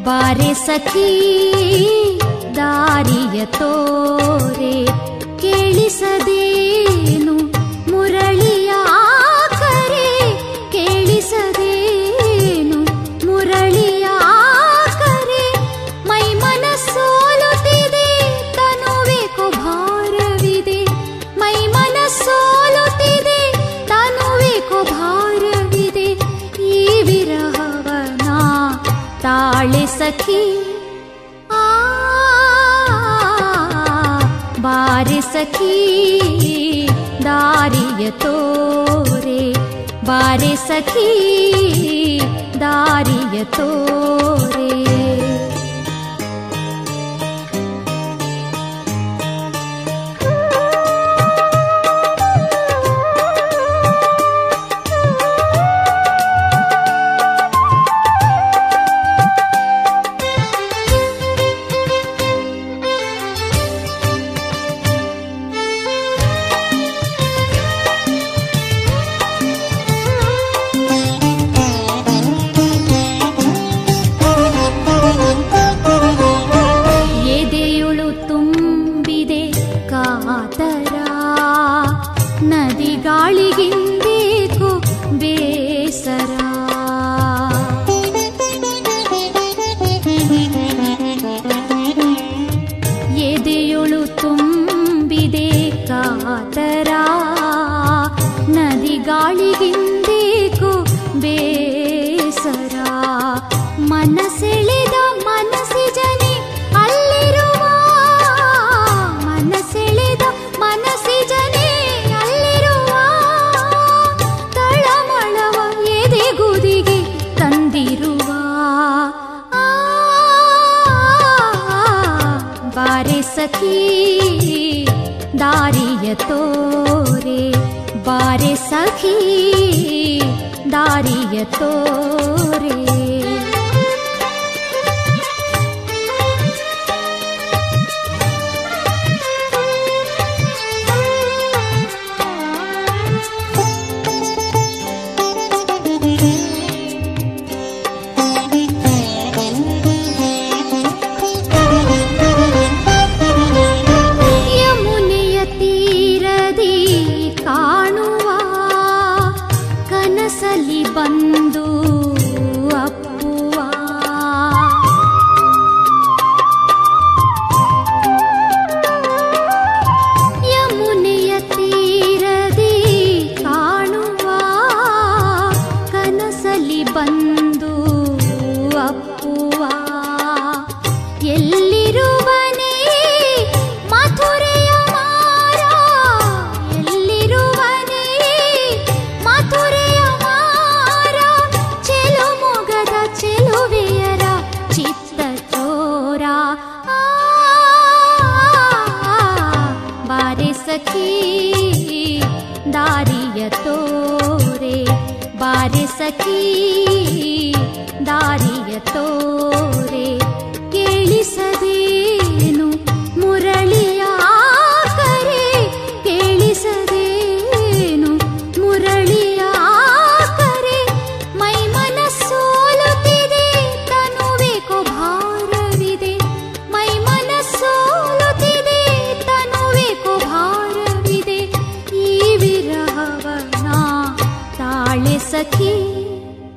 ಬಾರೆ ಸಖಿ ದಾರಿಯ ತೋರೆ ಕೇಳಿಸದೇನು ಮುರಳಿಯ ಕರೆ ಕೇಳಿಸದೇನು ಮುರಳಿಯ ಕರೆ ಮೈ ಮನಸ್ಸೋಲುತ್ತಿದೆ ತನುವೇಕೋ ಭಾರವಿದೆ ಮೈ ಮನಸ್ಸೋಲುತ್ತಿದೆ ತನುವೇಕೋ ಭಾರವಿದೆ ಈ ವಿರಹವನ ತಾಳೆ ಸಖಿ ಬಾರೆ ಸಖಿ ದಾರಿಯ ತೋರೆ ಬಾರೆ ಸಖಿ ದಾರಿಯ ತೋರೆ ಗಾಳಿಗಿಂದೇಕೋ ಬೇಸರ ಎದೆಯೊಳು ತುಂಬಿದೆ ಕಾತರ ನದಿ ಗಾಳಿಗಿಂದೇಕೋ ಬೇಸರ ಮನಸೆಳೆದ ಮನಸ್ಸಿಜನೆ ಅಲ್ಲಿರುವ ಮನಸೆಳೆದ ಮನಸ್ಸಿಜನೆ ಬಾರೆ ಸಖಿ ದಾರಿಯ ತೋರೆ ಬಾರೆ ಸಖಿ ದಾರಿಯ ತೋರೆ ಬಂದು ಅಪ್ಪುವ ಯಮುನೆಯ ತೀರದಿ ಕಾಣುವ ಕನಸಲಿ ಬಂದು ಅಪ್ಪುವ ಎಲ್ಲಿರುವನೇ ಮಥುರೆಯ ಮಾರ ಎಲ್ಲಿರುವನೇ ಮಥುರೆಯ ಚೆಲುವೆಯರ ಚಿತ್ತ ಚೋರ ಬಾರೆ ಸಖಿ ದಾರಿಯ ತೋರೆ ಬಾರೆ ಸಖಿ ದಾರಿಯ ತೋರೆ